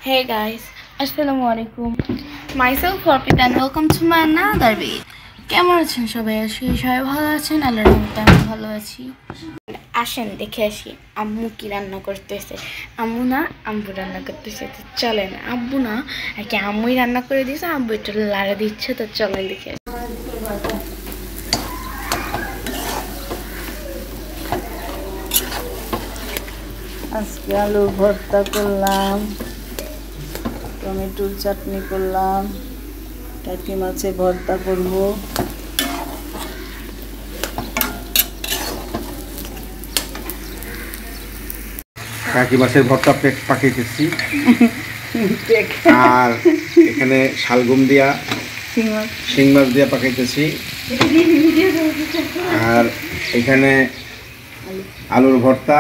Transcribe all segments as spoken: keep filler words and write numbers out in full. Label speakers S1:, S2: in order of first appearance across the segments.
S1: Hey guys, Assalamualaikum. Myself Orpita and welcome to my another video. কেমন আছেন সবাই? আশি সবাই ভালো আছেন। আল্লাহর রহমতে আমি ভালো আছি। আসেন দেখে আসি আম্মু কি রান্না করতেছে। আম্মু না আম্মু রান্না করতেছে। তো চলেন, আব্বু না আর কি আম্মুই রান্না করে দিয়েছে, আব্বু একটু লাড়া দিচ্ছে। তো চলেন দেখে আসি।
S2: আজকে আলু ভর্তা করলাম, টমেটোর চাটনি করলাম, টাকি মাছের ভর্তা করব।
S3: টাকি মাছের ভর্তা পাকিয়েছি আর এখানে শালগম দিয়া শিং মাছ দিয়া পাকাইতেছি আর এখানে আলুর ভর্তা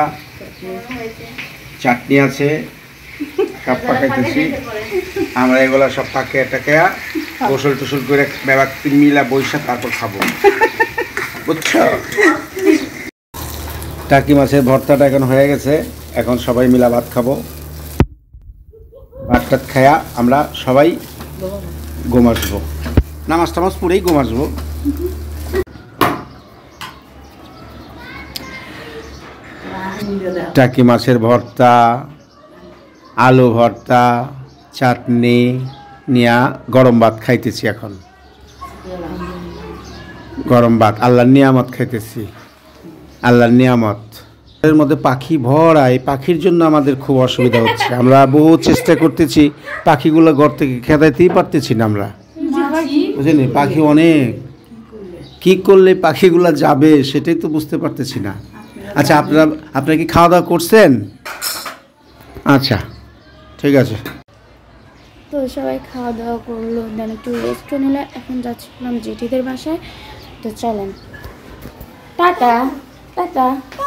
S3: চাটনি আছে, সব পাকাইতেছি। আমরা এগুলা সব পাকিয়ে টাকিয়া গোসল টুসল করে ব্যবস্থা মিলা বৈশা তারপর খাবো, বুঝছো? টাকি মাছের ভর্তাটা এখন হয়ে গেছে, এখন সবাই মিলা ভাত খাবো। ভাত টাত খায়া আমরা সবাই ঘুম আসবো, নামাজ টামাজ পড়েই ঘুম আসবো। টাকি মাছের ভর্তা, আলু ভর্তা, চাটনি নিয়া গরম ভাত খাইতেছি। এখন গরম ভাত, আল্লাহর নিয়ামত খাইতেছি, আল্লাহর নিয়ামত। এর মধ্যে পাখি ভরা, এই পাখির জন্য আমাদের খুব অসুবিধা হচ্ছে। আমরা বহু চেষ্টা করতেছি, পাখিগুলো ঘর থেকে খেদাইতেই পারতেছি না আমরা, বুঝলেন? পাখি অনেক, কি করলে পাখিগুলো যাবে সেটাই তো বুঝতে পারতেছি না। আচ্ছা, আপনারা আপনারা কি খাওয়া দাওয়া করছেন? আচ্ছা, ঠিক আছে।
S1: তো সবাই খাওয়া দাওয়া করলো, দেন একটু রেস্ট নিলে। এখন যাচ্ছিলাম জেঠিদের বাসায়। তো চলেন, টাটা টাটা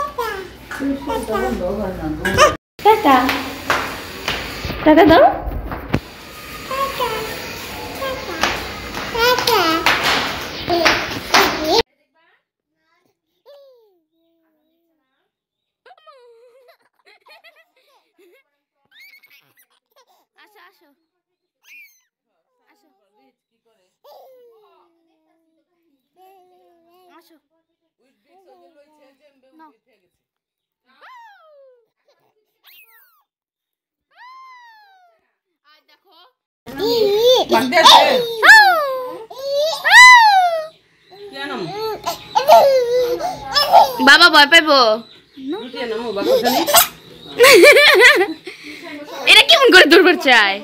S1: টাটা টাটা দাও। আসো আসো আসো আসো নাও। আর দেখো বাবা ভয় পাইবো। এটা কেমন করে দৌড়বার চায়?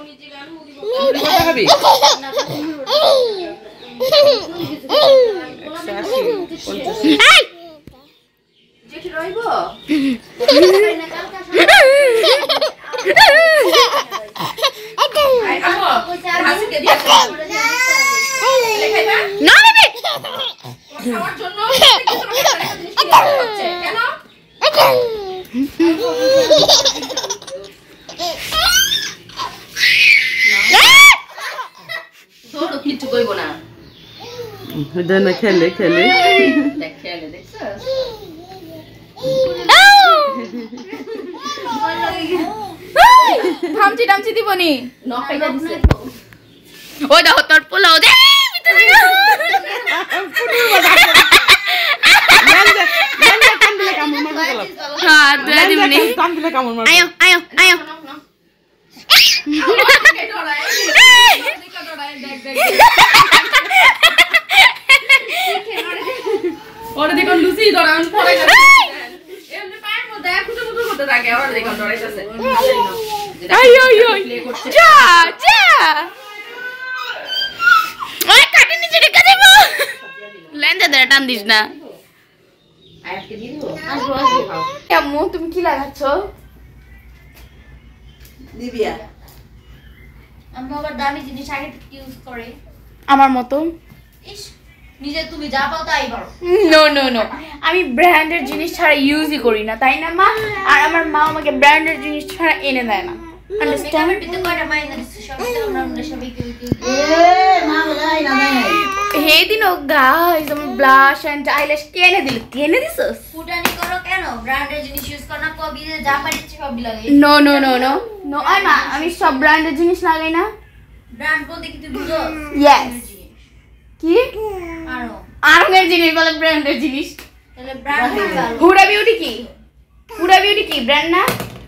S1: কিছু কইব না,
S2: খেলে খেলে
S1: খেলে দেখছ? থামচি টামচি দিবনি, ওই দেখো তোর পোলাও দে আয়ো আয়ো আয়ো ওরে দেখুন লুচি ধরান পড়ে গেছে, এমনি পায়ের মধ্যে কুটু কুটু করতে থাকে। ওরে দেখুন ধরাইতেছে, আইও আইও যা যা ওই কাটি নিচে রেখে দেব। লেন্দে দে, টান দিস না। আজকে দিয়ে দেব, আসবো আসবো খাও। আম্মু তুমি কি লাগাচ্ছো?
S2: দিবিয়া
S4: আম্মু আবার দামি জিনিস আগে ইউজ করে
S1: আমার মতো।
S4: ইস, নিজে তুমি যা পাও তাই করো।
S1: নো নো নো, আমি ব্র্যান্ডের জিনিস ছাড়া ইউজই করি না, তাই না মা? আর আমার মা আমাকে ব্র্যান্ডের জিনিস ছাড়া এনে দেয় না। আন্ডারস্ট্যান্ড?
S4: বিতে কয়টা মাইনা দিছে সবই তো আমরা আমরা সবাই কেউ কেউ
S2: এ মা বলাই না
S1: সেই দিন ও গাইস আমি ব্লাশ এন্ড আইল্যাশ কেনে দিল কেনে দিছস
S4: ফুটানি করো কেন ব্র্যান্ডের জিনিস ইউজ করো না কবি যে যা পারিছি সব লাগাই
S1: no no no no no আই মা আমি সব ব্র্যান্ডের জিনিস লাগাই না
S4: ব্র্যান্ড বলতে কি তুই বুঝো
S1: ইয়েস কি
S4: আরো
S1: আরঙের জিনিস বলে ব্র্যান্ডের জিনিস
S4: তাহলে ব্র্যান্ড ভালো
S1: হুডা বিউটি কি হুডা বিউটি কি ব্র্যান্ড না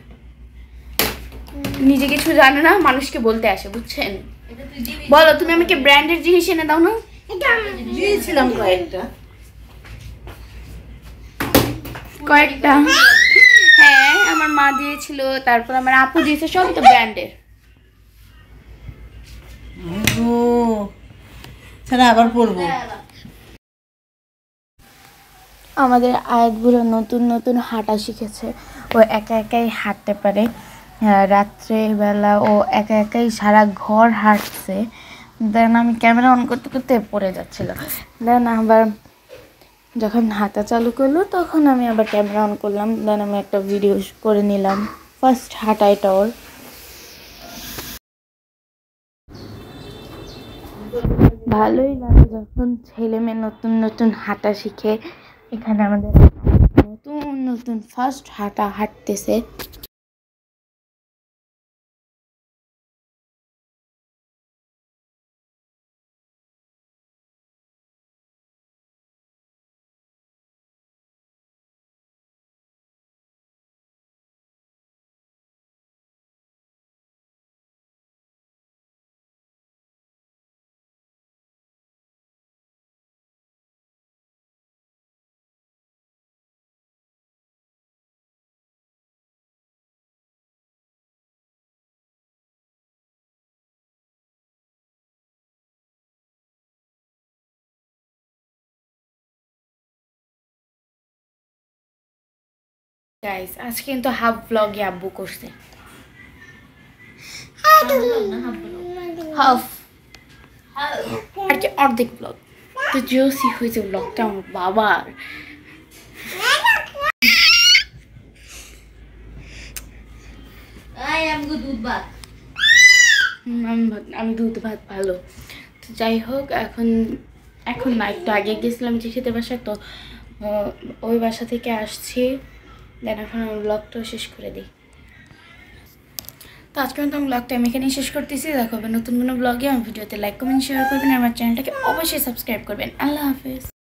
S1: নিজে কিছু জানে না মানুষকে বলতে আসে বুঝছেন
S4: এটা তুই দিবি
S1: বলো তুমি আমাকে ব্র্যান্ডের জিনিস এনে দাও না
S2: দিয়েছিলাম কয়েকটা
S1: কয়েকটা হ্যাঁ আমার মা দিয়েছিল তারপর আমার আপু দিয়েছে সবই তো ব্র্যান্ডের
S2: ও ছাড়া আবার পড়বো
S1: আমাদের আয়াতগুলো নতুন নতুন হাঁটা শিখেছে ও একা একাই হাঁটতে পারে রাত্রেবেলা ও একা একাই সারা ঘর হাঁটছে দেন আমি ক্যামেরা অন করতে করতে পড়ে যাচ্ছিল দেন আবার যখন হাঁটা চালু করলো তখন আমি আবার ক্যামেরা অন করলাম দেন আমি একটা ভিডিও করে নিলাম ফার্স্ট হাঁটা এটা ওর ভালোই লাগে যখন ছেলে মেয়ে নতুন নতুন হাঁটা শিখে এখানে আমাদের নতুন নতুন ফার্স্ট হাঁটা হাঁটতেছে গাইস আজকে কিন্তু হাফ ব্লগে আব্বু করছে হাফ আর কি অর্ধেক ব্লগ তো জোসি হয়েছে ব্লগটা আমার বাবার
S4: আই এম গুড দুধ ভাত
S1: আমি দুধ ভাত ভালো তো যাই হোক এখন এখন না একটু আগে গেছিলাম চিঠিতে বাসা তো ওই বাসা থেকে আসছি দেন এখন আমি ব্লগটাও শেষ করে দিই তো আজকে কিন্তু আমি ব্লগটা আমি এখানেই শেষ করতেছি দেখা হবে নতুন কোনো ব্লগে আমার ভিডিওতে লাইক কমেন্ট শেয়ার করবেন আমার চ্যানেলটাকে অবশ্যই সাবস্ক্রাইব করবেন আল্লাহ হাফেজ